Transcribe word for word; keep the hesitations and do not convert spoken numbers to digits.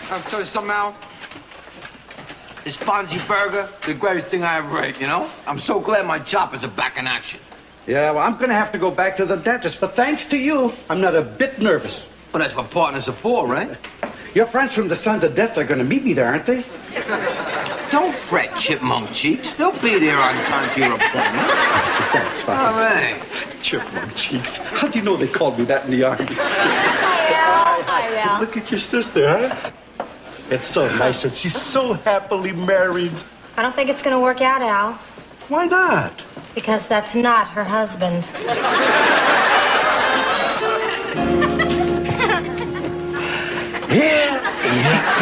I'll tell you something, Al. This Fonzie burger, the greatest thing I ever ate, you know? I'm so glad my choppers are back in action. Yeah, well, I'm going to have to go back to the dentist, but thanks to you, I'm not a bit nervous. Well, that's what partners are for, right? Your friends from the Sons of Death are going to meet me there, aren't they? Don't fret, Chipmunk Cheeks. They'll be there on time to your appointment. Thanks, Fonzie. All right. Chipmunk Cheeks. How do you know they called me that in the Army? Hi, Al. Hi, Al. Look at your sister, huh? It's so nice that she's so happily married. I don't think it's going to work out, Al. Why not? Because that's not her husband. Yeah, yeah.